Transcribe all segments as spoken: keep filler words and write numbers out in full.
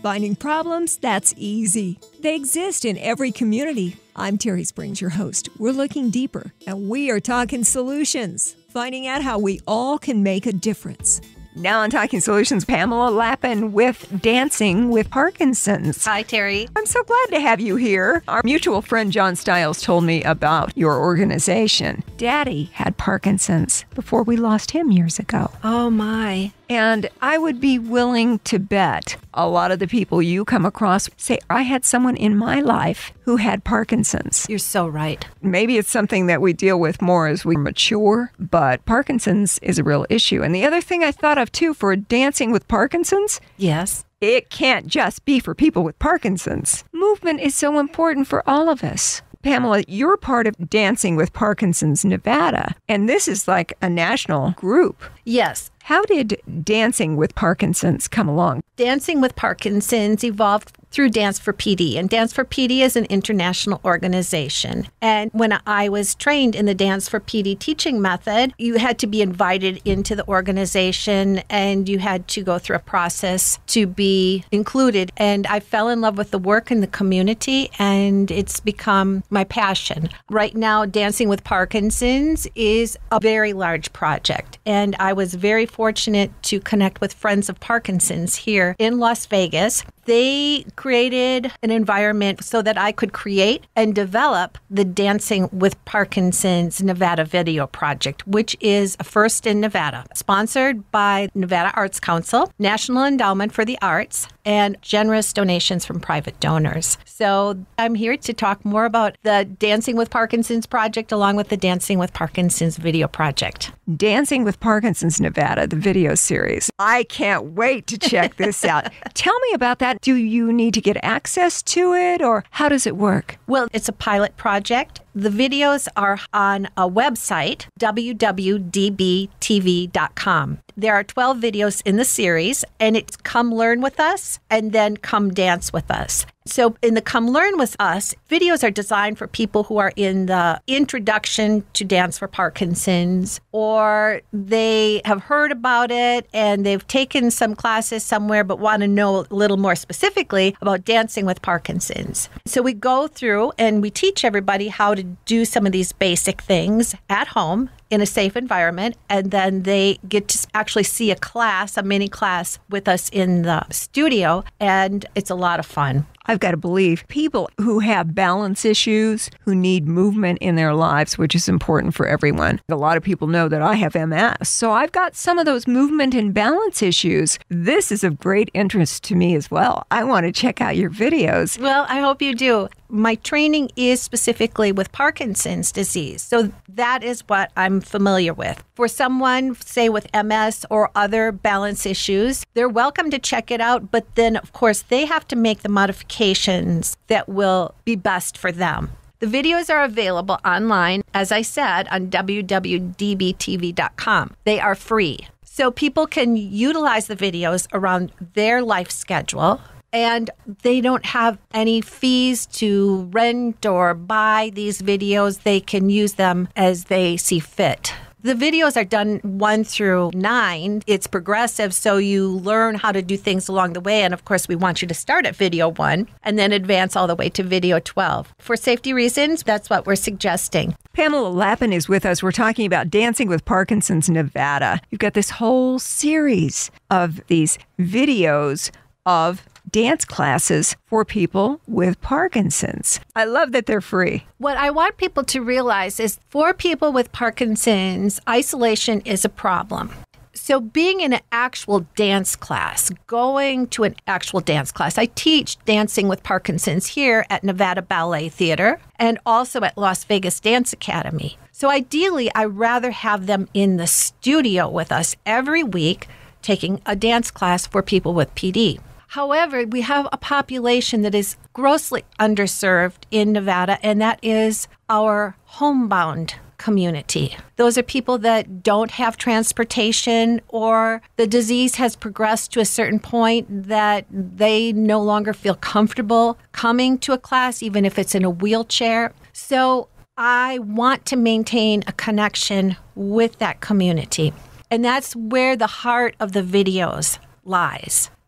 Finding problems, that's easy. They exist in every community. I'm Terry Springs, your host. We're looking deeper, and we are talking solutions, finding out how we all can make a difference. Now on Talking Solutions, Pamela Lappen with Dancing with Parkinson's. Hi, Terry. I'm so glad to have you here. Our mutual friend John Stiles told me about your organization. Daddy had Parkinson's before we lost him years ago. Oh, my. And I would be willing to bet a lot of the people you come across say, I had someone in my life who had Parkinson's. You're so right. Maybe it's something that we deal with more as we mature, but Parkinson's is a real issue. And the other thing I thought of, too, for Dancing with Parkinson's, yes, it can't just be for people with Parkinson's. Movement is so important for all of us. Pamela, you're part of Dancing with Parkinson's Nevada, and this is like a national group. Yes. How did Dancing with Parkinson's come along? Dancing with Parkinson's evolved through Dance for P D, and Dance for P D is an international organization. And when I was trained in the Dance for P D teaching method, you had to be invited into the organization, and you had to go through a process to be included. And I fell in love with the work in the community, and it's become my passion. Right now, Dancing with Parkinson's is a very large project, and I was very fortunate to connect with Friends of Parkinson's here in Las Vegas. They created an environment so that I could create and develop the Dancing with Parkinson's Nevada video project, which is a first in Nevada, sponsored by Nevada Arts Council, National Endowment for the Arts, and generous donations from private donors. So I'm here to talk more about the Dancing with Parkinson's project along with the Dancing with Parkinson's video project. Dancing with Parkinson's Nevada, the video series. I can't wait to check this out. Tell me about that. Do you need to get access to it, or how does it work? Well, it's a pilot project. The videos are on a website, w w w dot d b t v dot com. There are twelve videos in the series, and it's Come Learn With Us and then Come Dance With Us. So in the Come Learn With Us, videos are designed for people who are in the introduction to Dance for Parkinson's, or they have heard about it and they've taken some classes somewhere but want to know a little more specifically about Dancing with Parkinson's. So we go through and we teach everybody how to do some of these basic things at home in a safe environment, and then they get to actually see a class, a mini class with us in the studio, and it's a lot of fun. I've got to believe people who have balance issues, who need movement in their lives, which is important for everyone. A lot of people know that I have M S, so I've got some of those movement and balance issues. This is of great interest to me as well. I want to check out your videos. Well, I hope you do. My training is specifically with Parkinson's disease, so that is what I'm familiar with. For someone, say, with M S or other balance issues, they're welcome to check it out, but then, of course, they have to make the modifications that will be best for them. The videos are available online, as I said, on w w w dot d b t v dot com. They are free, so people can utilize the videos around their life schedule. And they don't have any fees to rent or buy these videos. They can use them as they see fit. The videos are done one through nine. It's progressive, so you learn how to do things along the way. And of course, we want you to start at video one and then advance all the way to video twelve. For safety reasons, that's what we're suggesting. Pamela Lappen is with us. We're talking about Dancing with Parkinson's Nevada. You've got this whole series of these videos of dance classes for people with Parkinson's. I love that they're free. What I want people to realize is for people with Parkinson's, isolation is a problem. So being in an actual dance class, going to an actual dance class, I teach Dancing with Parkinson's here at Nevada Ballet Theater and also at Las Vegas Dance Academy. So ideally, I'd rather have them in the studio with us every week taking a dance class for people with P D. However, we have a population that is grossly underserved in Nevada, and that is our homebound community. Those are people that don't have transportation, or the disease has progressed to a certain point that they no longer feel comfortable coming to a class, even if it's in a wheelchair. So I want to maintain a connection with that community. And that's where the heart of the videos lies.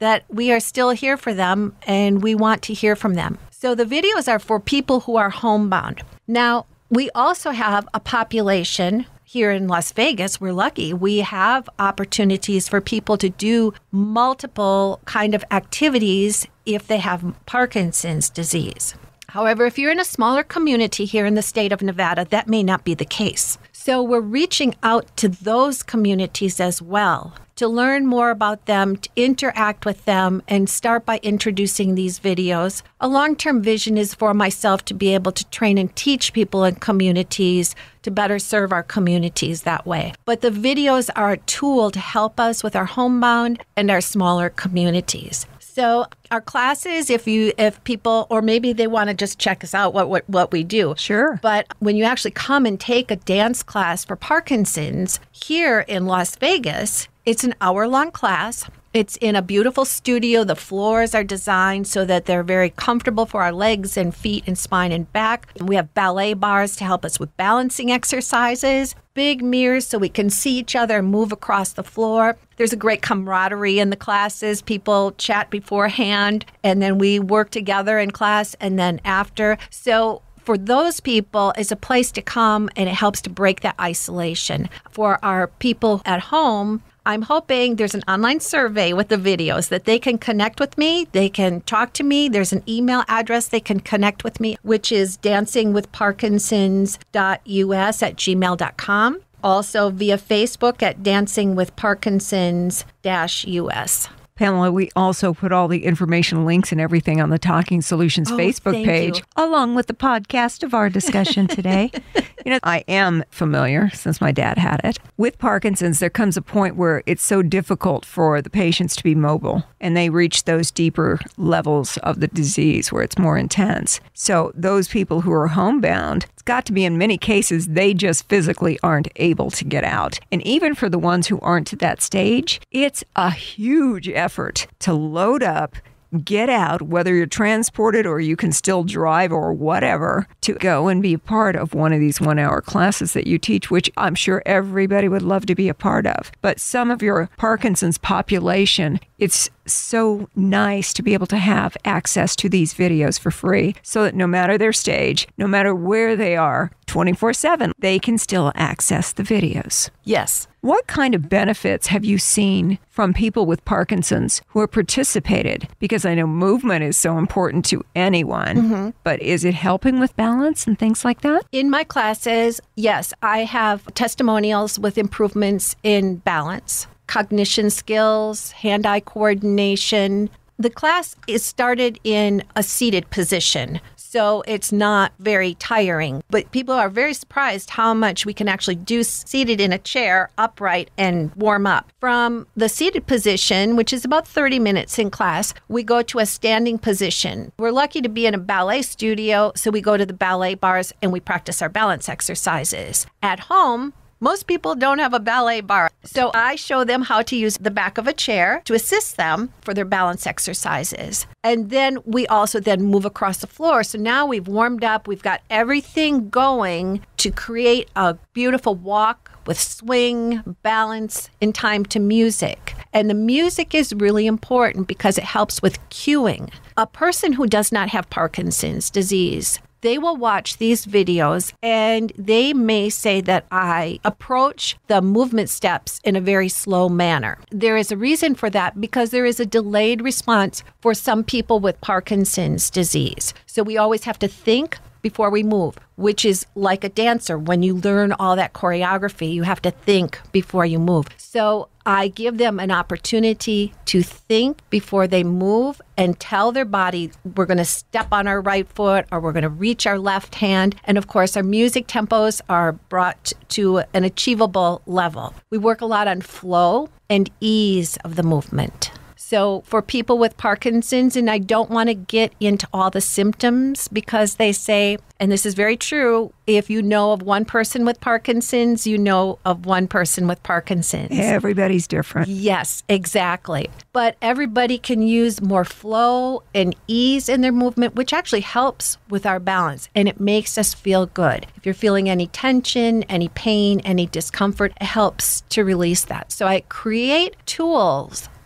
that we are still here for them and we want to hear from them. So the videos are for people who are homebound. Now, we also have a population here in Las Vegas. We're lucky. We have opportunities for people to do multiple kind of activities if they have Parkinson's disease. However, if you're in a smaller community here in the state of Nevada, that may not be the case. So we're reaching out to those communities as well to learn more about them, to interact with them, and start by introducing these videos. A long-term vision is for myself to be able to train and teach people in communities to better serve our communities that way. But the videos are a tool to help us with our homebound and our smaller communities. So our classes, if you, if people, or maybe they want to just check us out, what, what, what we do. Sure. But when you actually come and take a dance class for Parkinson's here in Las Vegas, it's an hour-long class. It's in a beautiful studio. The floors are designed so that they're very comfortable for our legs and feet and spine and back. And we have ballet bars to help us with balancing exercises, big mirrors so we can see each other and move across the floor. There's a great camaraderie in the classes. People chat beforehand, and then we work together in class and then after. So for those people, it's a place to come, and it helps to break that isolation. For our people at home, I'm hoping there's an online survey with the videos that they can connect with me. They can talk to me. There's an email address they can connect with me, which is dancing with parkinsons dot U S at gmail dot com. Also via Facebook at dancing with parkinsons dash U S. Pamela, we also put all the information links and everything on the Talking Solutions oh, Facebook page, you. along with the podcast of our discussion today. You know, I am familiar, since my dad had it. With Parkinson's, there comes a point where it's so difficult for the patients to be mobile, and they reach those deeper levels of the disease where it's more intense. So those people who are homebound, it's got to be in many cases, they just physically aren't able to get out. And even for the ones who aren't to that stage, it's a huge effort to load up, get out, whether you're transported or you can still drive or whatever, to go and be a part of one of these one-hour classes that you teach, which I'm sure everybody would love to be a part of. But some of your Parkinson's population, it's so nice to be able to have access to these videos for free so that no matter their stage, no matter where they are, twenty-four seven, they can still access the videos. Yes. What kind of benefits have you seen from people with Parkinson's who have participated? Because I know movement is so important to anyone, mm-hmm. but is it helping with balance and things like that? In my classes, yes, I have testimonials with improvements in balance, cognition skills, hand-eye coordination. The class is started in a seated position, so it's not very tiring. But people are very surprised how much we can actually do seated in a chair, upright, and warm up. From the seated position, which is about thirty minutes in class, we go to a standing position. We're lucky to be in a ballet studio, so we go to the ballet bars and we practice our balance exercises. At home, most people don't have a ballet bar. So I show them how to use the back of a chair to assist them for their balance exercises. And then we also then move across the floor. So now we've warmed up. We've got everything going to create a beautiful walk with swing, balance, in time to music. And the music is really important because it helps with cueing. A person who does not have Parkinson's disease, they will watch these videos and they may say that I approach the movement steps in a very slow manner. There is a reason for that because there is a delayed response for some people with Parkinson's disease. So we always have to think before we move, which is like a dancer. When you learn all that choreography, you have to think before you move. So I give them an opportunity to think before they move and tell their body, we're going to step on our right foot or we're going to reach our left hand. And of course, our music tempos are brought to an achievable level. We work a lot on flow and ease of the movement. So for people with Parkinson's, and I don't want to get into all the symptoms because they say, and this is very true, if you know of one person with Parkinson's, you know of one person with Parkinson's. Everybody's different. Yes, exactly. But everybody can use more flow and ease in their movement, which actually helps with our balance, and it makes us feel good. If you're feeling any tension, any pain, any discomfort, it helps to release that. So I create tools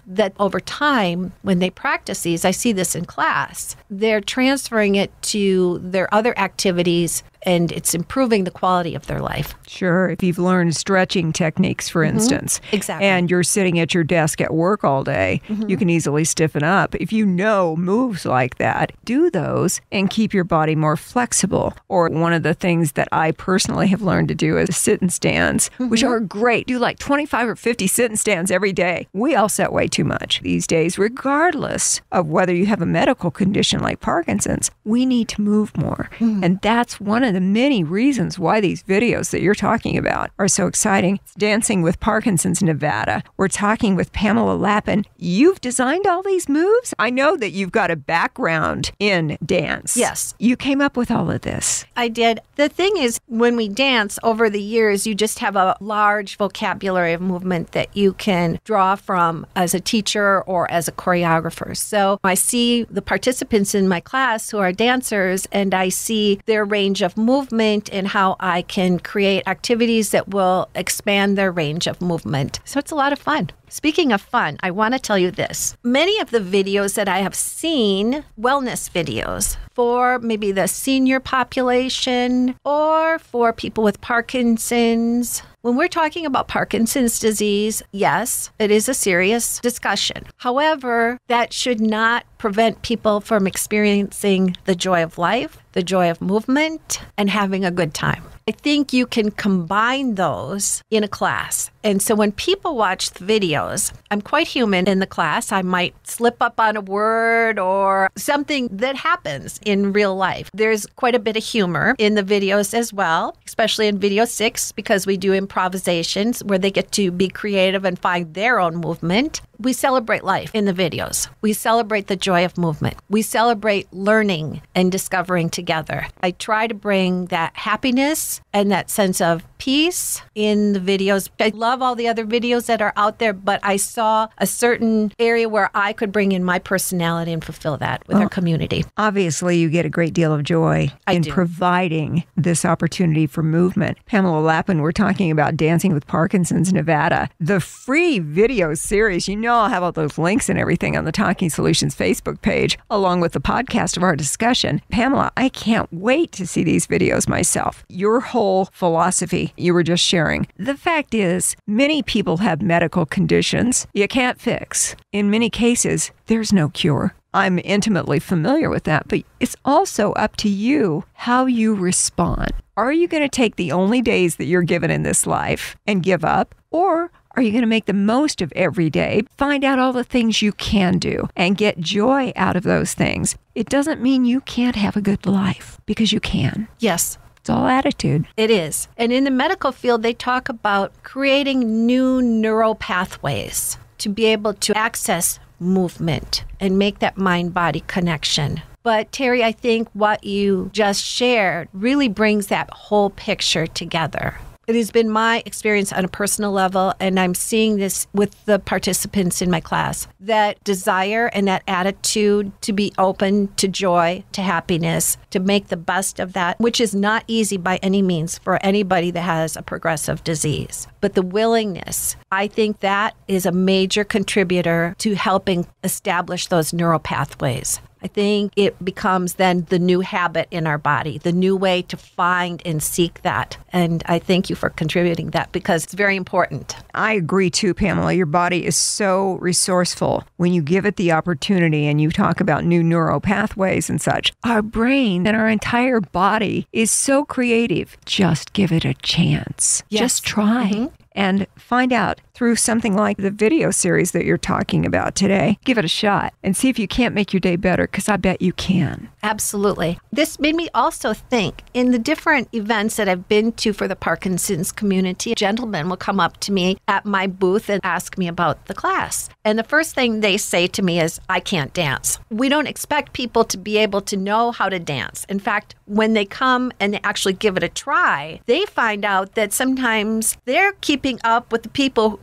that over time, when they practice these, I see this in class, they're transferring it to their other activities, and it's improving the quality of their life. Sure. If you've learned stretching techniques, for Mm-hmm. instance, Exactly. and you're sitting at your desk at work all day, Mm-hmm. you can easily stiffen up. If you know moves like that, do those and keep your body more flexible. Or one of the things that I personally have learned to do is sit and stands, mm-hmm. which are great. Do like twenty-five or fifty sit and stands every day. We all sit way too much these days, regardless of whether you have a medical condition like Parkinson's. We need to move more. Mm-hmm. And that's one of the many reasons why these videos that you're talking about are so exciting. Dancing with Parkinson's Nevada. We're talking with Pamela Lappen. You've designed all these moves? I know that you've got a background in dance. Yes. You came up with all of this. I did. The thing is, when we dance over the years, you just have a large vocabulary of movement that you can draw from as a teacher or as a choreographer. So I see the participants in my class who are dancers, and I see their range of movement and how I can create activities that will expand their range of movement. So it's a lot of fun. Speaking of fun, I want to tell you this. Many of the videos that I have seen, wellness videos for maybe the senior population or for people with Parkinson's. When we're talking about Parkinson's disease, yes, it is a serious discussion. However, that should not prevent people from experiencing the joy of life, the joy of movement, and having a good time. I think you can combine those in a class. And so when people watch the videos, I'm quite human in the class. I might slip up on a word or something that happens in real life. There's quite a bit of humor in the videos as well, especially in video six, because we do improvisations where they get to be creative and find their own movement. We celebrate life in the videos. We celebrate the joy of movement. We celebrate learning and discovering together. I try to bring that happiness and that sense of peace in the videos. I love all the other videos that are out there, but I saw a certain area where I could bring in my personality and fulfill that with well, our community. Obviously, you get a great deal of joy I in do. providing this opportunity for movement. Pamela Lappen, we're talking about Dancing with Parkinson's Nevada. The free video series, you know I'll have all those links and everything on the Talking Solutions Facebook page, along with the podcast of our discussion. Pamela, I can't wait to see these videos myself. Your whole philosophy you were just sharing. The fact is, many people have medical conditions you can't fix. In many cases, there's no cure. I'm intimately familiar with that, but it's also up to you how you respond. Are you going to take the only days that you're given in this life and give up? Or are you going to make the most of every day, find out all the things you can do, and get joy out of those things? It doesn't mean you can't have a good life, because you can. Yes. It's all attitude. It is. And in the medical field, they talk about creating new neural pathways to be able to access movement and make that mind-body connection. But Terry, I think what you just shared really brings that whole picture together. It has been my experience on a personal level, and I'm seeing this with the participants in my class, that desire and that attitude to be open to joy, to happiness, to make the best of that, which is not easy by any means for anybody that has a progressive disease. But the willingness, I think that is a major contributor to helping establish those neural pathways. I think it becomes then the new habit in our body, the new way to find and seek that. And I thank you for contributing that, because it's very important. I agree too, Pamela. Your body is so resourceful when you give it the opportunity, and you talk about new neural pathways and such. Our brain and our entire body is so creative. Just give it a chance. Yes. Just try. Mm-hmm. And find out through something like the video series that you're talking about today. Give it a shot and see if you can't make your day better, because I bet you can. Absolutely. This made me also think, in the different events that I've been to for the Parkinson's community, gentlemen will come up to me at my booth and ask me about the class. And the first thing they say to me is, I can't dance. We don't expect people to be able to know how to dance. In fact, when they come and they actually give it a try, they find out that sometimes they're keeping up with the people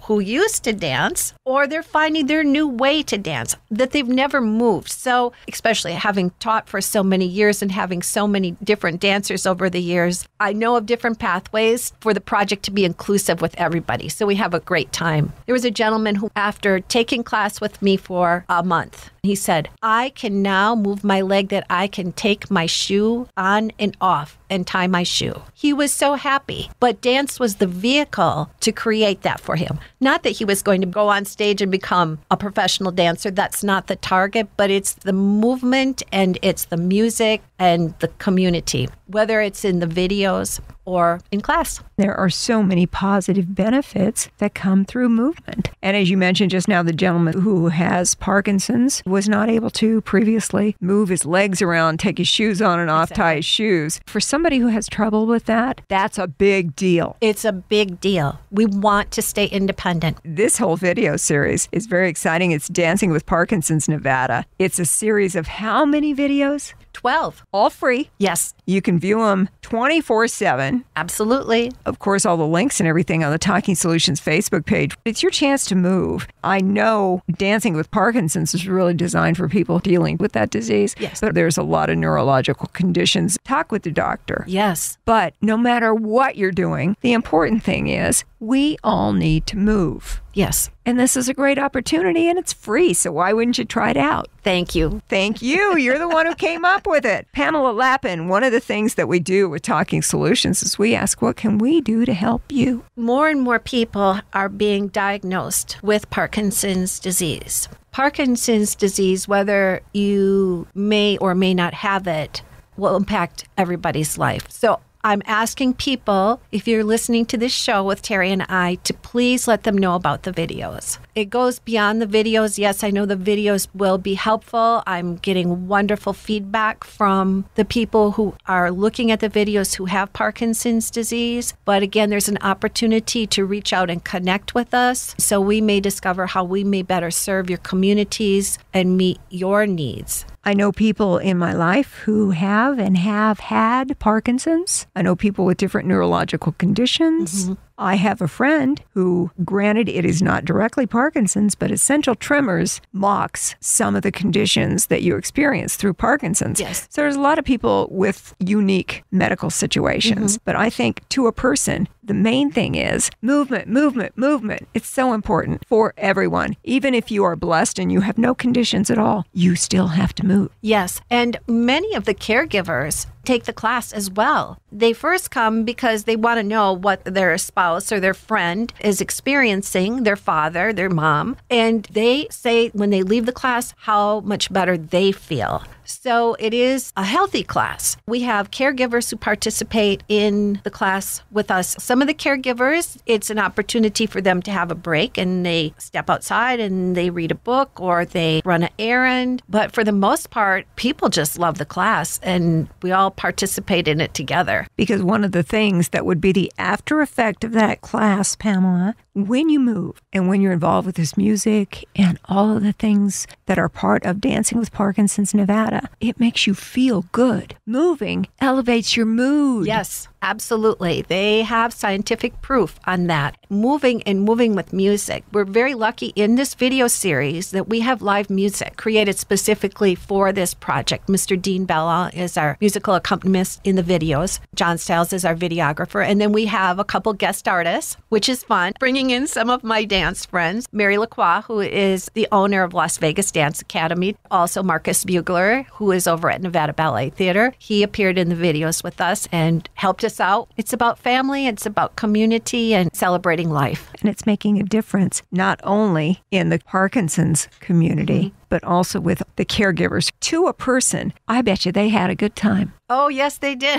who used to dance, or they're finding their new way to dance that they've never moved. So, especially having taught for so many years and having so many different dancers over the years, I know of different pathways for the project to be inclusive with everybody. So we have a great time. There was a gentleman who, after taking class with me for a month, he said, I can now move my leg that I can take my shoe on and off and tie my shoe. He was so happy, but dance was the vehicle to create that for him. Not that he was going to go on stage and become a professional dancer. That's not the target, but it's the movement and it's the music and the community, whether it's in the videos or in class. There are so many positive benefits that come through movement. And as you mentioned just now, the gentleman who has Parkinson's was not able to previously move his legs around, take his shoes on and off, exactly. tie his shoes. For somebody who has trouble with that, that's a big deal. It's a big deal. We want to stay independent. This whole video series is very exciting. It's Dancing with Parkinson's Nevada. It's a series of how many videos? twelve. All free. Yes. You can view them twenty-four seven. Absolutely. Of course, all the links and everything on the Talking Solutions Facebook page. It's your chance to move. I know Dancing with Parkinson's is really designed for people dealing with that disease. Yes. But there's a lot of neurological conditions. Talk with the doctor. Yes. But no matter what you're doing, the important thing is we all need to move. Yes. And this is a great opportunity and it's free. So why wouldn't you try it out? Thank you. Thank you. You're the one who came up with it. Pamela Lappen, one of the things that we do with Talking Solutions is we ask, what can we do to help you? More and more people are being diagnosed with Parkinson's disease. Parkinson's disease, whether you may or may not have it, will impact everybody's life. So I'm asking people, if you're listening to this show with Terry and I, to please let them know about the videos. It goes beyond the videos. Yes, I know the videos will be helpful. I'm getting wonderful feedback from the people who are looking at the videos who have Parkinson's disease. But again, there's an opportunity to reach out and connect with us so we may discover how we may better serve your communities and meet your needs. I know people in my life who have and have had Parkinson's. I know people with different neurological conditions. Mm-hmm. I have a friend who, granted, it is not directly Parkinson's, but essential tremors mocks some of the conditions that you experience through Parkinson's. Yes. So there's a lot of people with unique medical situations. Mm-hmm. But I think to a person, the main thing is movement, movement, movement. It's so important for everyone. Even if you are blessed and you have no conditions at all, you still have to move. Yes. And many of the caregivers take the class as well. They first come because they want to know what their spouse or their friend is experiencing, their father, their mom, and they say when they leave the class how much better they feel. So it is a healthy class. We have caregivers who participate in the class with us. Some of the caregivers, it's an opportunity for them to have a break and they step outside and they read a book or they run an errand. But for the most part, people just love the class and we all participate in it together. Because one of the things that would be the after effect of that class, Pamela, when you move and when you're involved with this music and all of the things that are part of Dancing with Parkinson's Nevada, it makes you feel good. Moving elevates your mood. Yes, absolutely. They have scientific proof on that. Moving and moving with music. We're very lucky in this video series that we have live music created specifically for this project. Mister Dean Bella is our musical accompanist in the videos. John Stiles is our videographer. And then we have a couple guest artists, which is fun, bringing in some of my dance friends. Mary Lacroix, who is the owner of Las Vegas Dance Academy. Also Marcus Bugler, who is over at Nevada Ballet Theater. He appeared in the videos with us and helped us out. It's about family, it's about community and celebrating life. And it's making a difference, not only in the Parkinson's community, mm-hmm. but also with the caregivers. To a person, I bet you they had a good time. Oh, yes, they did.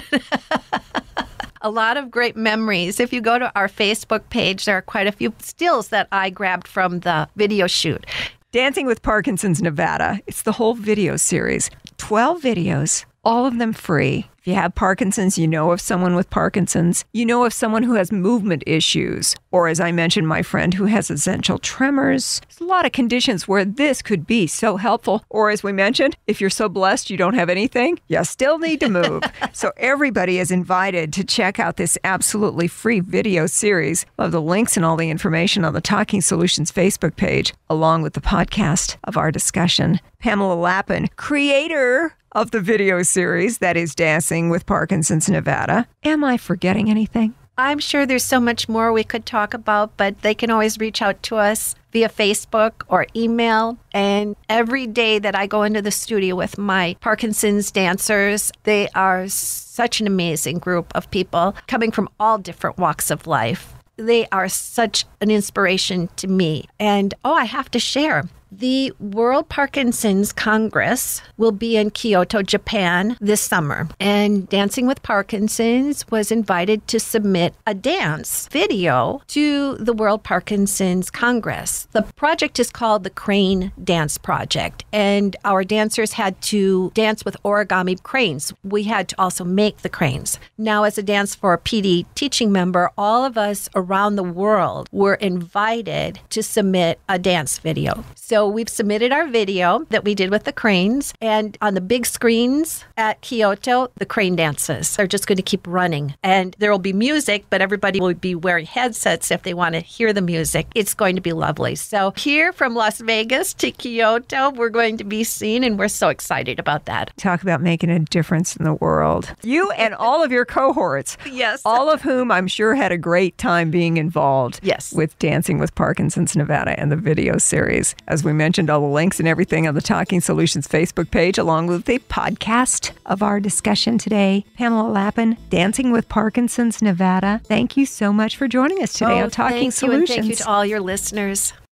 A lot of great memories. If you go to our Facebook page, there are quite a few stills that I grabbed from the video shoot. Dancing with Parkinson's Nevada. It's the whole video series. twelve videos, all of them free. If you have Parkinson's, you know of someone with Parkinson's, you know of someone who has movement issues, or as I mentioned, my friend who has essential tremors. There's a lot of conditions where this could be so helpful. Or as we mentioned, if you're so blessed you don't have anything, you still need to move. So everybody is invited to check out this absolutely free video series. We'll have the links and all the information on the Talking Solutions Facebook page, along with the podcast of our discussion. Pamela Lappen, creator of the video series that is Dancing with Parkinson's Nevada. Am I forgetting anything? I'm sure there's so much more we could talk about, but they can always reach out to us via Facebook or email. And every day that I go into the studio with my Parkinson's dancers, they are such an amazing group of people coming from all different walks of life. They are such an inspiration to me. And, oh, I have to share. The World Parkinson's Congress will be in Kyoto, Japan this summer. And Dancing with Parkinson's was invited to submit a dance video to the World Parkinson's Congress. The project is called the Crane Dance Project. And our dancers had to dance with origami cranes. We had to also make the cranes. Now, as a Dance for P D teaching member, all of us around the world were invited to submit a dance video. So we've submitted our video that we did with the cranes, and on the big screens at Kyoto, the crane dances are just going to keep running. And there will be music, but everybody will be wearing headsets if they want to hear the music. It's going to be lovely. So here from Las Vegas to Kyoto, we're going to be seen, and we're so excited about that. Talk about making a difference in the world. You and all of your cohorts. Yes. All of whom I'm sure had a great time being involved yes. with Dancing with Parkinson's Nevada and the video series. As we mentioned, all the links and everything on the Talking Solutions Facebook page, along with the podcast of our discussion today. Pamela Lappen, Dancing with Parkinson's Nevada. Thank you so much for joining us today oh, on Talking thank Solutions. You, and thank you to all your listeners.